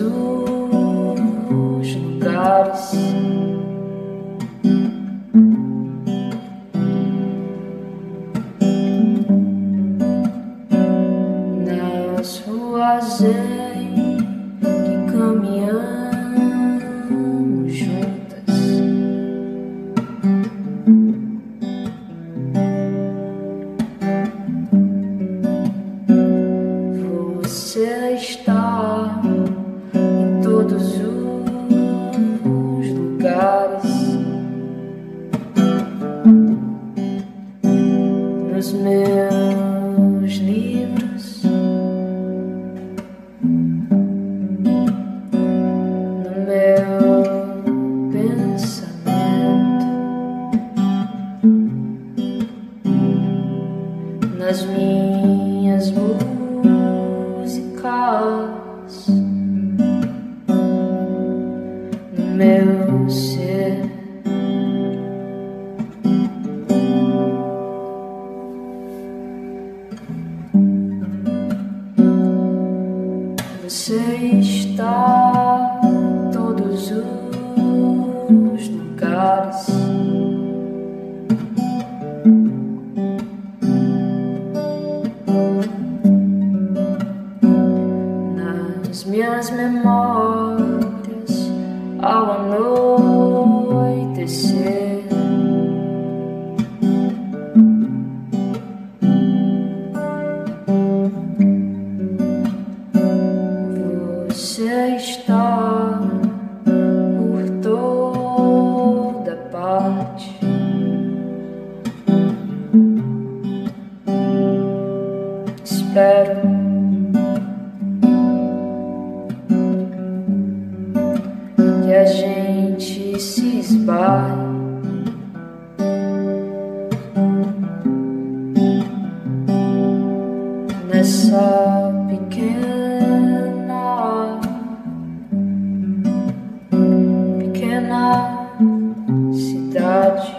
os lugares. Nas ruas em que caminhamos juntas, você está em todos os lugares. Nos meus livros, no meu pensamento, nas minhas músicas, no meu ser. Você está em todos os lugares. Nas minhas memórias, ao anoitecer, você está por toda parte. Espero que a gente se esbarre nessa pequena cidade.